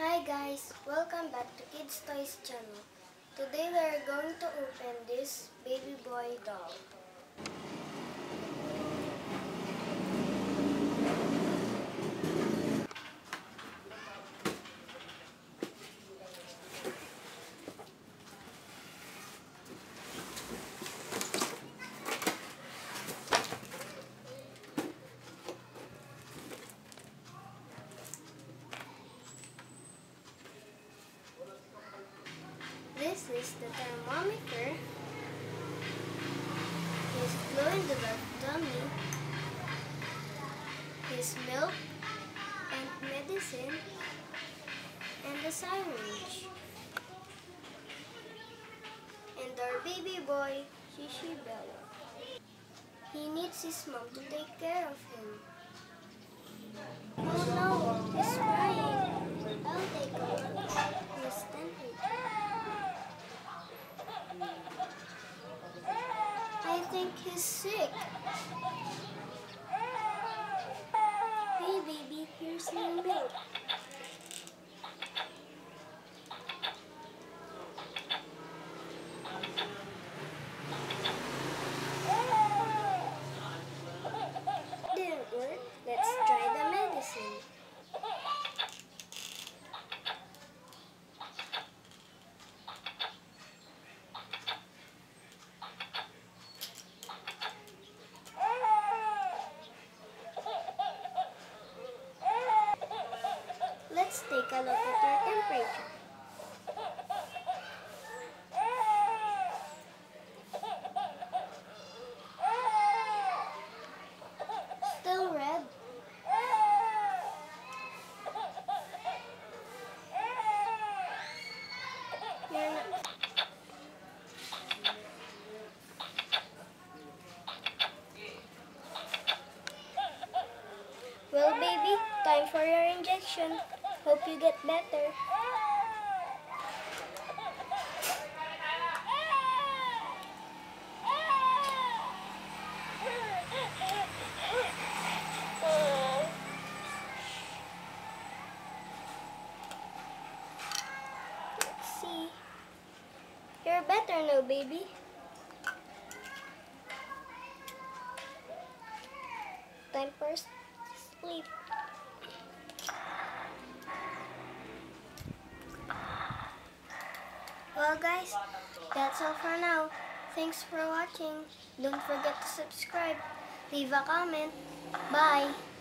Hi guys, welcome back to Kids Toys channel. Today we are going to open this baby boy doll. This is the thermometer, his glow-in-the-dark dummy, his milk and medicine, and the syringe. And our baby boy, Shishi Bella. He needs his mom to take care of him. Oh no, he's crying. I'll take a look at his temperature. I think he's sick. Hey baby, here's your milk. Didn't work. Let's try the medicine. Let's take a look at your temperature. Still red. You're not. Well baby, time for your injection. Hope you get better. Let's see. You're better now, baby. Time for sleep. Well guys, that's all for now. Thanks for watching. Don't forget to subscribe. Leave a comment. Bye!